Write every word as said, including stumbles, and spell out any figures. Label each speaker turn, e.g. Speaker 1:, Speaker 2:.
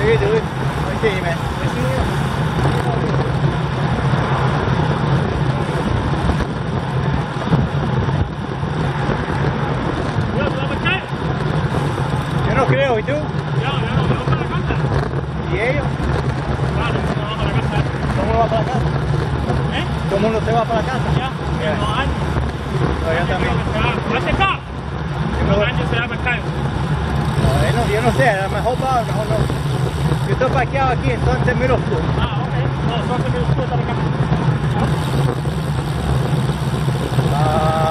Speaker 1: you doing? I see you, man. I see you. Yo no creo, ¿y tú?
Speaker 2: Ya, ya, no, vamos para la casa.
Speaker 1: ¿Y ellos?
Speaker 2: Claro, no vamos para la casa.
Speaker 1: ¿Cómo va para la casa?
Speaker 2: ¿Eh?
Speaker 1: ¿Cómo no se va para la casa?
Speaker 2: Ya,
Speaker 1: Ya.
Speaker 2: en dos años.
Speaker 1: No, yo también.
Speaker 2: ¿Hace acá? En dos años será pescado.
Speaker 1: Bueno, yo no sé, a lo mejor va, a lo mejor no. Yo estoy parqueado aquí, entonces miro tú.
Speaker 2: Ah, ok. No, entonces me gusta estar acá.
Speaker 1: Ah.